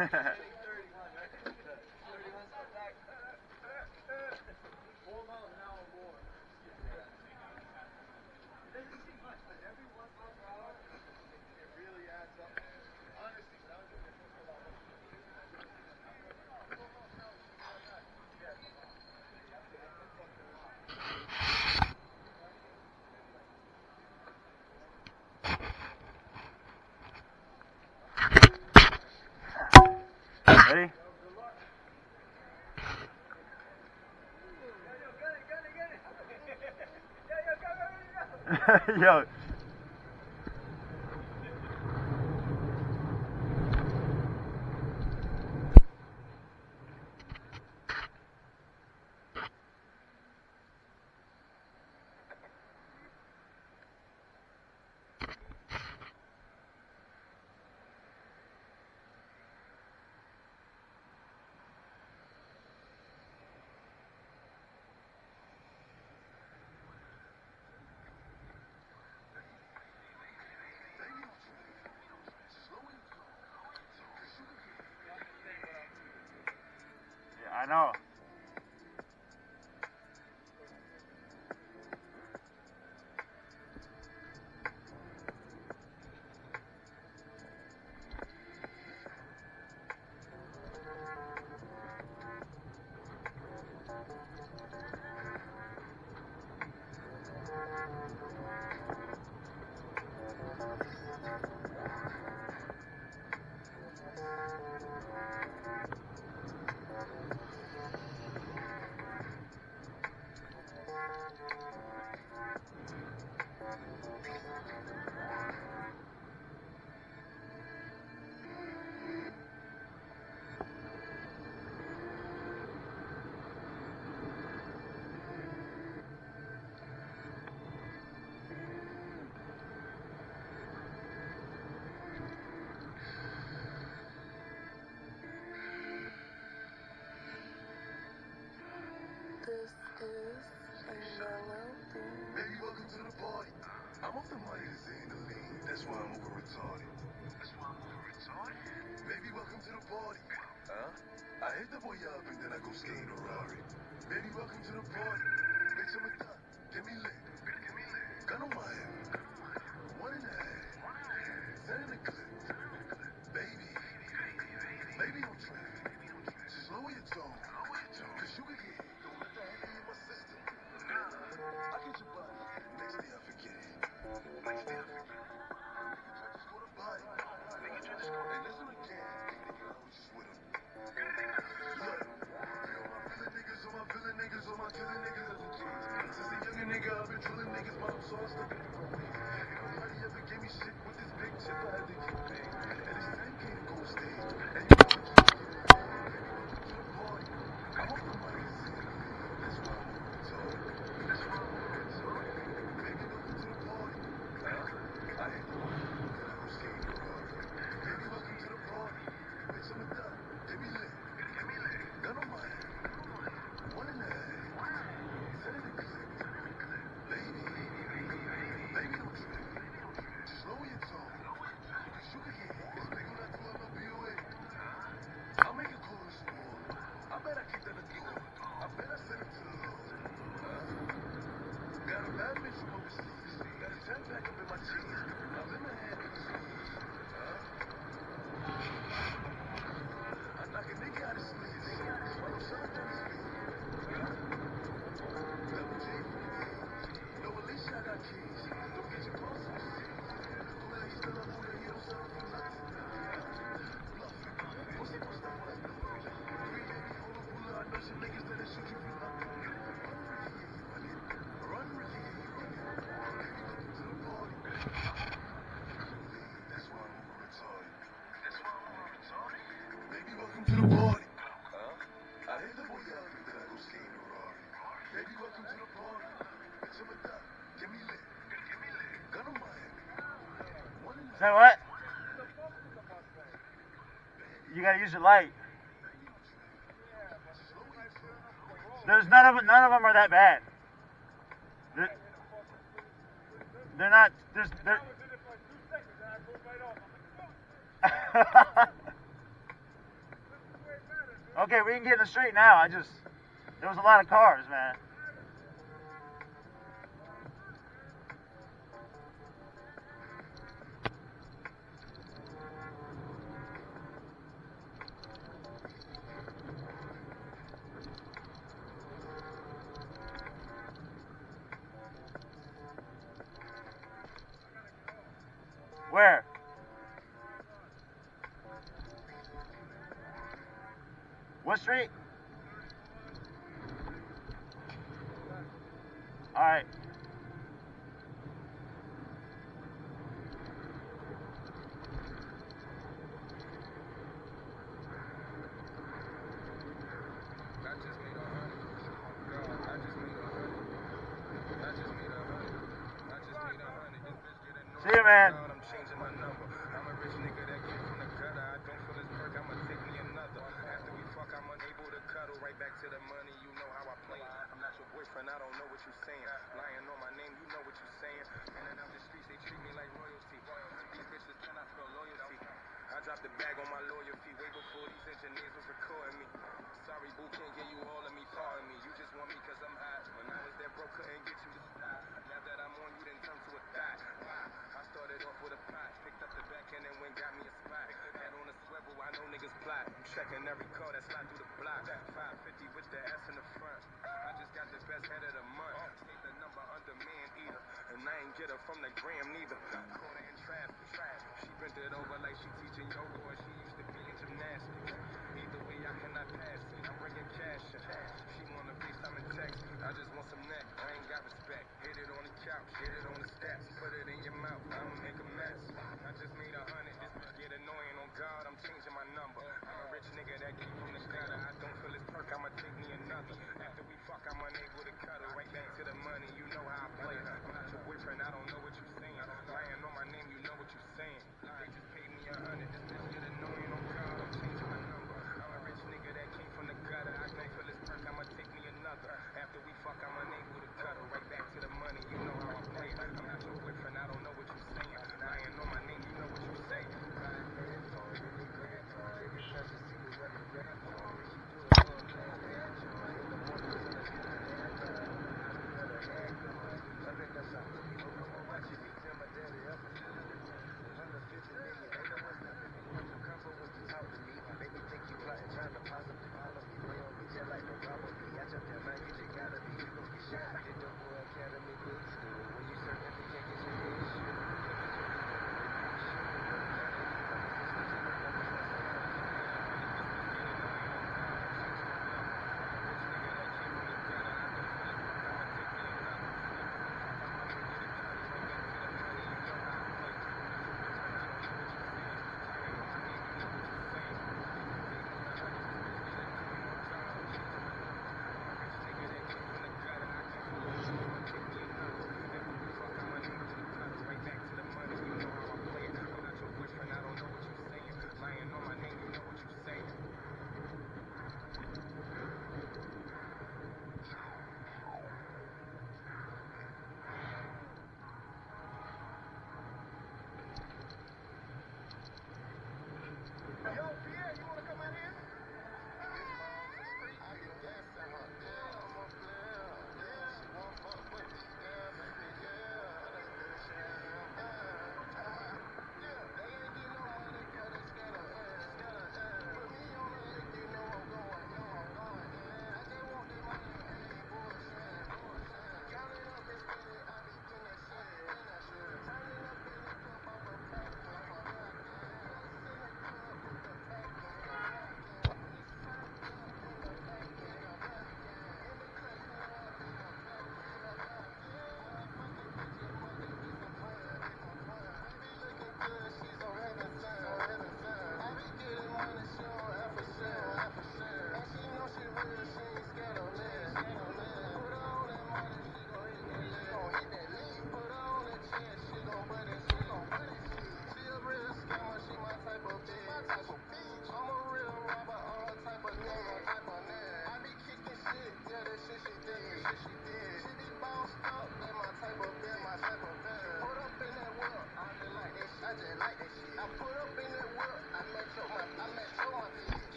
Ready? Yo. I know. Baby, welcome to the party. I'm off the money to say the lean. That's why I'm over retarded. Baby, welcome to the party. Huh? I hit the boy up and then I go skate a Rari. Baby, welcome to the party. Bitch, I'm a thot. Get me lit. Gun on my head. 1.5. Send in the clip. Baby, don't trip. Just lower your tone. Cause you can get it. Don't let that hit in my system. I get your body. Next day I forget it. Just go to body. Hey, listen again. I was just with him. Look. All my villain niggas, all my killing niggas as a kid. Since a younger nigga, I've been drilling niggas, but I'm so stuck in the way. Nobody ever gave me shit with this big chip. I had to get paid. And it's 10K to go stage. And you know what you get. To the party. I'm off the money to see it. That's why I'm over retarded. Baby, welcome to the party. I hit the money. Then I go skate the Rari. Baby, welcome to the party. Bitch, I'm a thot. Get me lit. Gun on my head. 1.5. Send in the clip. Baby, don't trip. Just lower your tone. Cause you can hear it. It's big when I pull up my BOA. I'll make a call this morning. I bet I keep that at the door. I bet I send it to the Lord. Got a bad bitch from overseas. Got a 10 pack up in my jeans. I'm in my hand with the squeeze. I knock a nigga out of sleeves. I'm selling from his feet. Double G. No, at least I got keys. Don't get your boss on the seat. Pula, he's still a Pula, he don't sell for nothing. Bluffing. What's that stuff on that bill? 3 baby, hold on, Pula. I know some niggas that'll shoot you for nothing. Run, Ricky, run it. Baby, welcome to the party. That's why I'm over retarded. Baby, welcome to the party. I hit the boy up and then I go skate a Rari. Baby, welcome to the party. Bitch, I'm a thot. Get me lit. Gun on my head. 1.5. Say what? You gotta use your light. There's none of them are that bad. They're not. They're Okay, we can get in the street now. There was a lot of cars, man. Where? What street? All right. See you, man. I'm changing my number. I'm a rich nigga that came from the gutter. I don't feel his perk, I'ma take me another. After we fuck, I'm unable to cuddle. Right back to the money, you know how I play. I'm not your boyfriend, I don't know what you're saying. Lying on my name, you know what you're saying. In and out the streets, they treat me like royalty. These bitches cannot feel loyalty. I dropped the bag on my lawyer fee way before these engineers was recording me. Sorry, boo, can't get you all of me, pardon me. You just want me cause I'm hot. When I was there broke, couldn't get you to stop. Now that I'm on, you didn't turn to a thot. I started off with a pot, picked up the back end and went got me a spot. Head on a swivel, I know niggas plot. I'm checking every car that slide through the block. 550 with the S in the front. I just got the best head of the month. State the number under man either. And I ain't get her from the gram neither. Caught her in traffic. She bent it over like she teaching yoga or she used to be in gymnastics. Either way, I cannot pass it. I'm bringing cash in. She wanna FaceTime and text. I just want some neck. I ain't got respect. Hit it on the couch, hit it on the steps. Put it in your mouth. I'ma make a mess. I just made 100. This bitch get annoying. On God, I'm changing my number. I'm a rich nigga that came from the gutter. I don't feel his perk. I'ma take me another. After we fuck, I'm unable to cuddle. Right back to the money. You know how I play. I'm not your boyfriend. I don't know what you're saying. Lying on my name. You know what you're saying. They just paid me 100.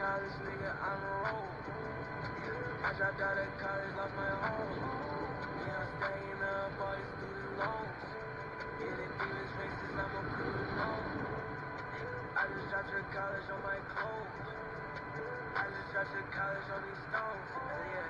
college, nigga, I'm a roll. I dropped out of college, lost my home. Yeah, I'm staying up, all these student loans. Yeah, the demons racist, I'm a cool loan. I just dropped your college on my clothes. I just dropped your college on these stones. Yeah.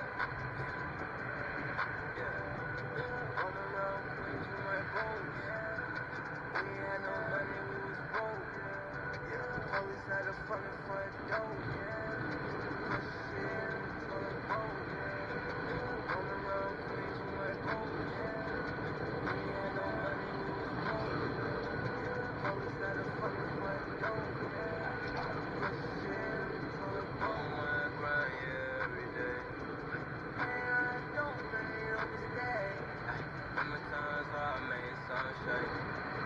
On the road, Queens with my bros. We had no money, we was broke. Police had a fucking front door. Push shit on the road. On the road, Queens with my bros. We had no money, we was broke. Police had a fucking front door. Push shit on the road. On my grind, yeah, every day. I don't really understand. How many times I made sunshine?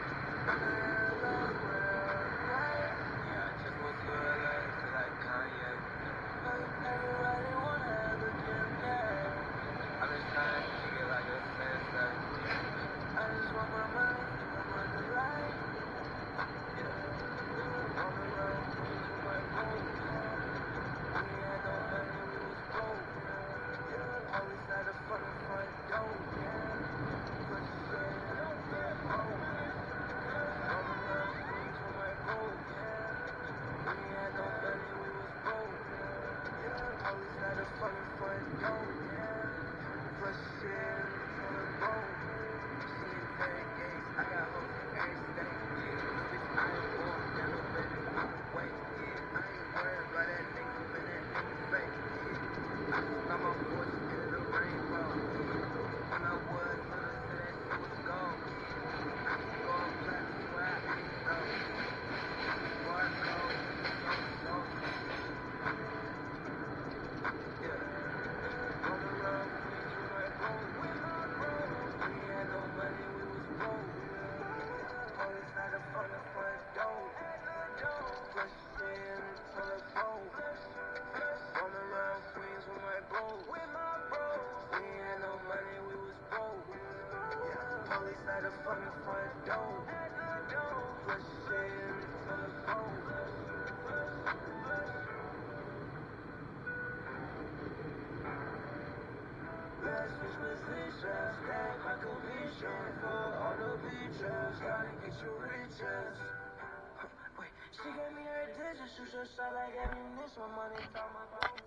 She gave me her digits, shoot your shot like ammunition, my money, talk my phone.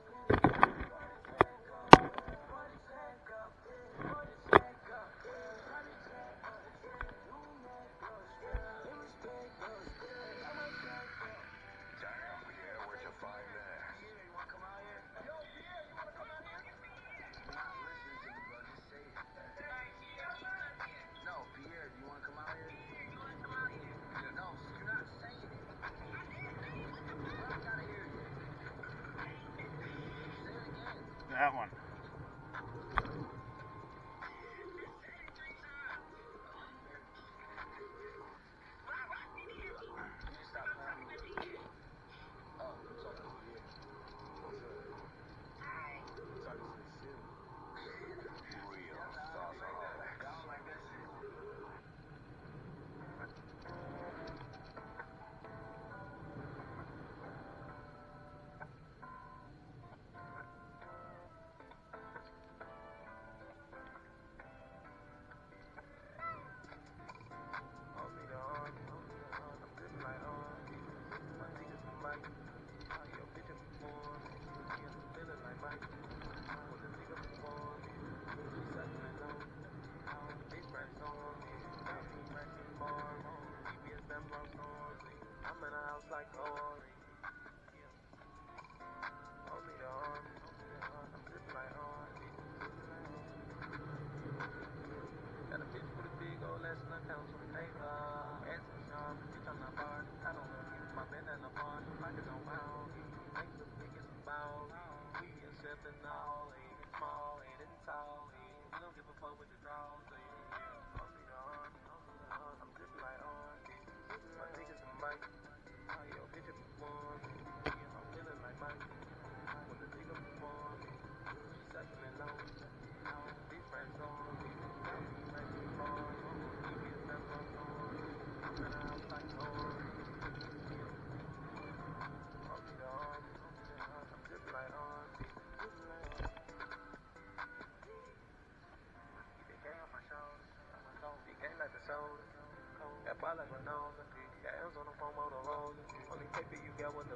That one.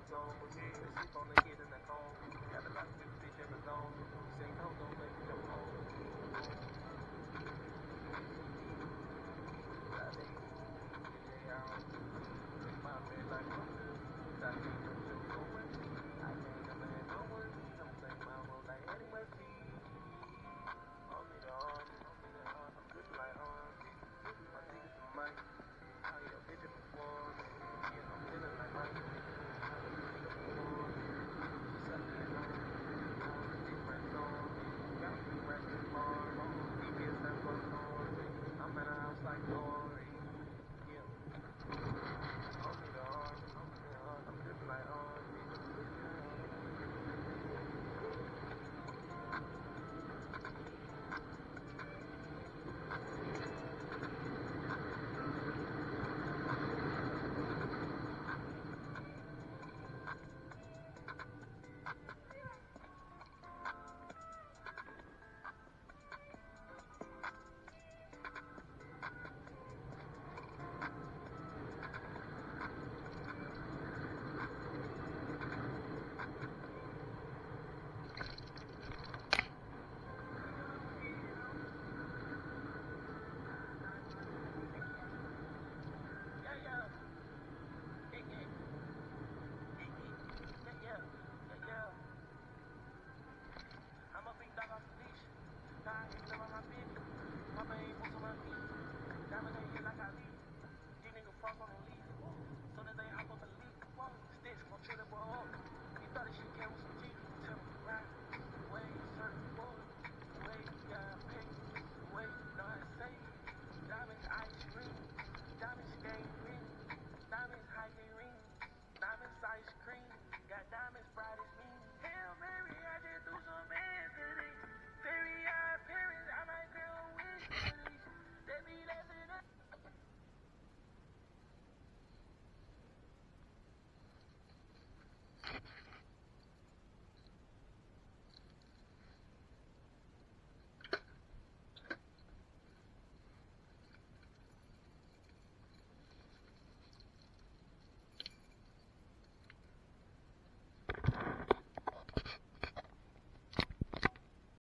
Soon as they hop up and leave, sticks gon' chill it boy up. He thought this shit came with some